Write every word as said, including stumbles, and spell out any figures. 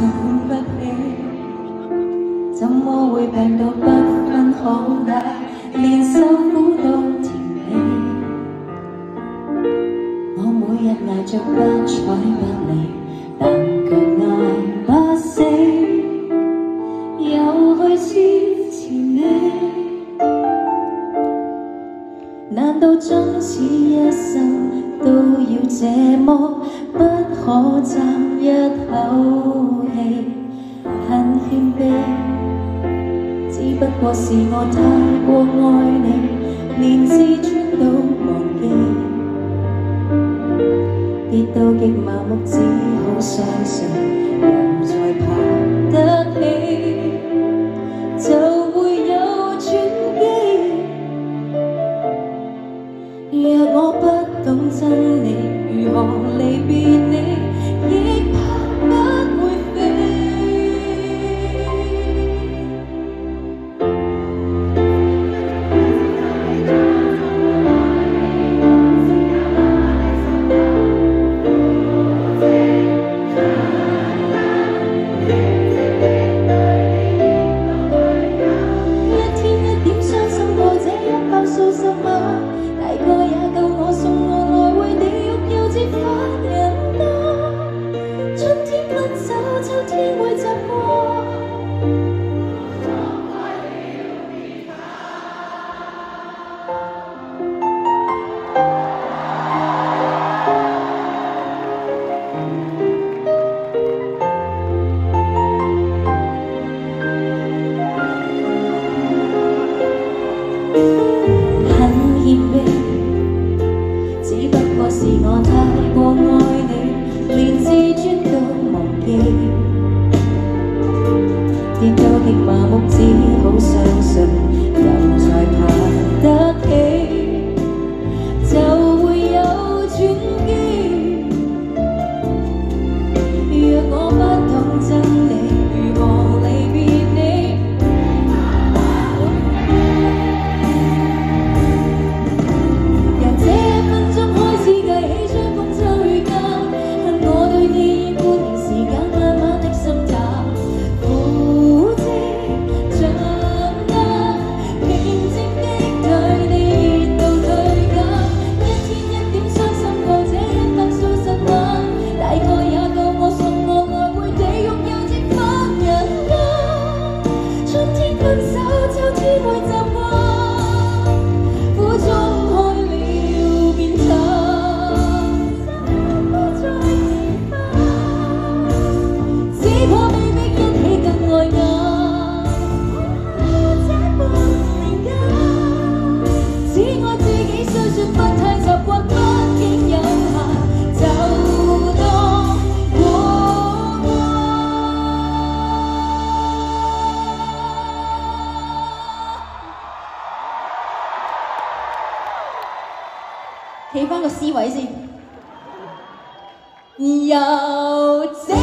不起，怎麼會病到不分好歹，連受苦都甜美。我每日捱着不睬不理，但卻捱不死，又去支持你。難道終此一生都要這麼不可爭一口氣？很謙卑，只不過是我太過愛你，連自尊都忘記。跌到極麻木，只好相信又再爬得起，就會有轉機。若我不懂真理，如何離別你，亦怕不會飛。一天一點傷心過這一百數十萬，大概也夠我送我來回地獄又折返人間。春天分手，秋天會習慣。很謙卑，只不過是我太過愛你，連自尊都忘記。跌到極麻木，只好相信又再爬得起，就會有轉機。若我不懂真理，如何離別你？由這一分鐘開始計起，相逢秋與冬，恨我對你以半年時間慢慢的心淡，苦的像得平靜的對你熱度退減。一天一點傷心過這一百數十晚，大概也夠我送我來回地獄又折返人間。春天分手，秋天會習慣，苦中開了變淡，不再遲返，只可被逼一起更愛眼。這半年間，只愛自己，雖說不太習慣，畢竟有限，就當過眼。企返個 C 位先，由這